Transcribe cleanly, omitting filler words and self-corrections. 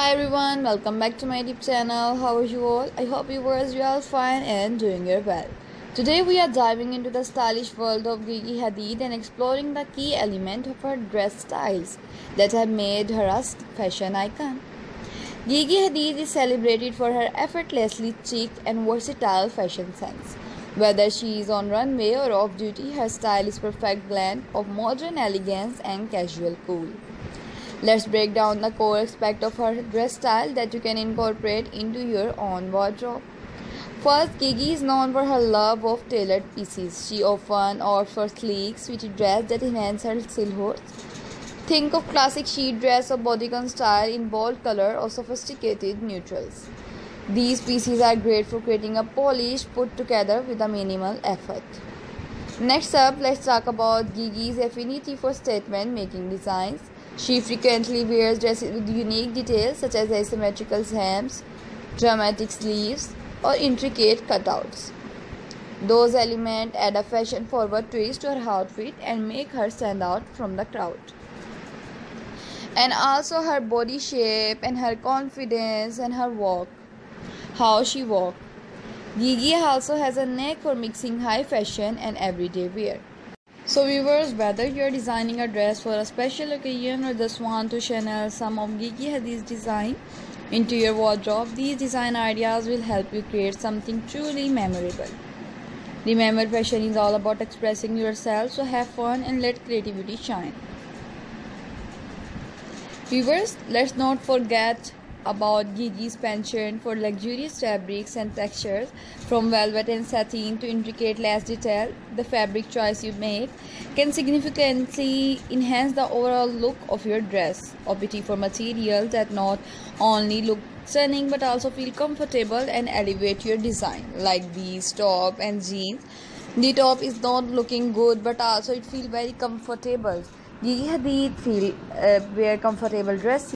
Hi everyone, welcome back to my YouTube channel. How are you all? I hope you are all fine and doing your well. Today we are diving into the stylish world of Gigi Hadid and exploring the key element of her dress styles that have made her a fashion icon. Gigi Hadid is celebrated for her effortlessly chic and versatile fashion sense. Whether she is on runway or off duty, her style is perfect blend of modern elegance and casual cool. Let's break down the core aspect of her dress style that you can incorporate into your own wardrobe. First, Gigi is known for her love of tailored pieces. She often opts for sleek, sweetie dress that enhance her silhouette. Think of classic sheet dress or bodycon style in bold color or sophisticated neutrals. These pieces are great for creating a polish put together with a minimal effort. Next up, let's talk about Gigi's affinity for statement-making designs. She frequently wears dresses with unique details such as asymmetrical hems, dramatic sleeves, or intricate cutouts. Those elements add a fashion-forward twist to her outfit and make her stand out from the crowd. And also her body shape and her confidence and her walk, how she walks. Gigi also has a knack for mixing high fashion and everyday wear. So viewers, whether you're designing a dress for a special occasion or just want to channel some of Gigi Hadid's design into your wardrobe, these design ideas will help you create something truly memorable. Remember, fashion is all about expressing yourself, so have fun and let creativity shine. Viewers, let's not forget about Gigi's penchant for luxurious fabrics and textures. From velvet and satin to intricate lace detail, the fabric choice you make can significantly enhance the overall look of your dress. Opting for materials that not only look stunning but also feel comfortable and elevate your design, like these top and jeans. The top is not looking good but also it feels very comfortable. Gigi Hadid wear comfortable dresses